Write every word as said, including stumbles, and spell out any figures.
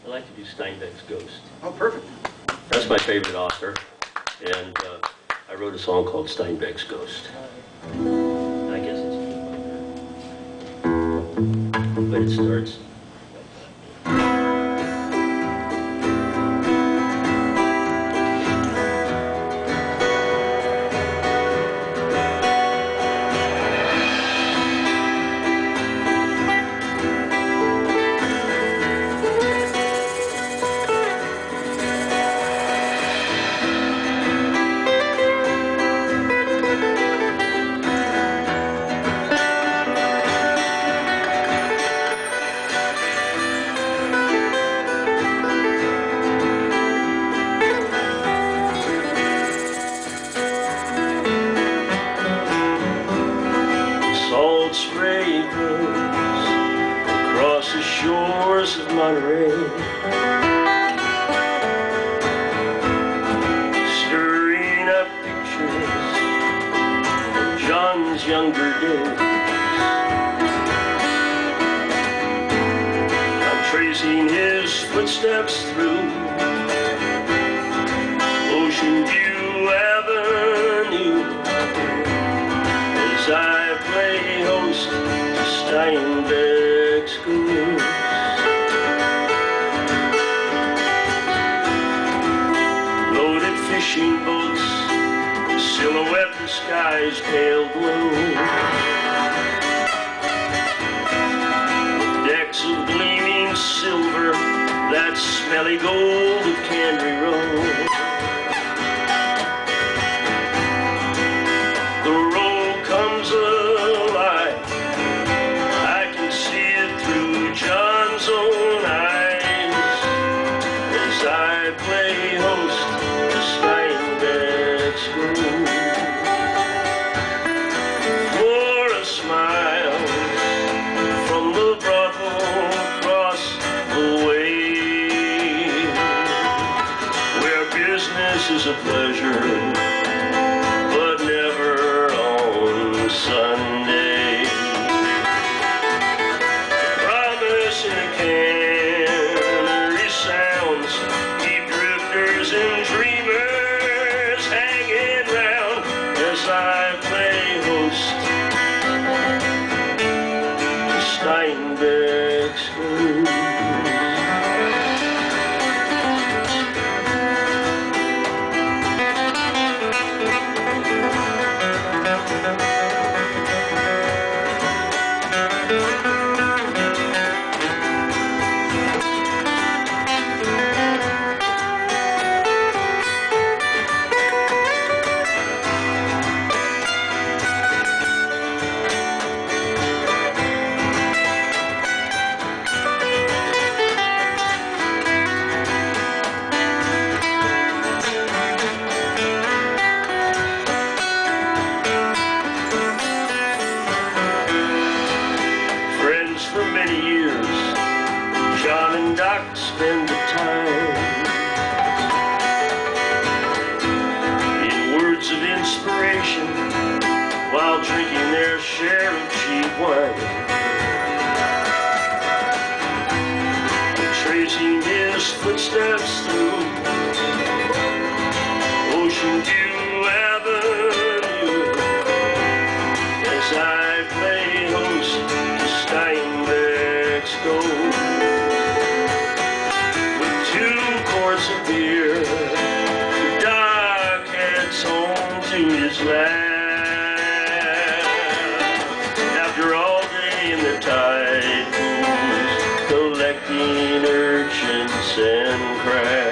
I like to do Steinbeck's Ghost. Oh, perfect. That's my favorite author, and uh, I wrote a song called Steinbeck's Ghost. I guess it's a little but it starts. Spray grows across the shores of Monterey, stirring up pictures of John's younger days. I'm tracing his footsteps through Ocean View Avenue as I play host to Steinbeck's Ghost. Loaded fishing boats silhouette the sky's pale glow. Decks of gleaming silver, that smelly gold of Cannery Row. The road comes alive, I can see it through John's own eyes as I play host to Steinbeck's Ghost. For a smile from the brothel across the way, where business is a pleasure, but never on Sunday. Promise in a cannery sounds, deep drifters and dreamers hanging round as I play host to Steinbeck's Ghost. For many years, John and Doc spend the time in words of inspiration while drinking their share of cheap wine, tracing his footsteps through Ocean View Avenue as I play host to Steinbeck's Ghost. With two quarts of beer, the Doc heads home to his lab. After all day in the tide pools, collecting urchins and crabs.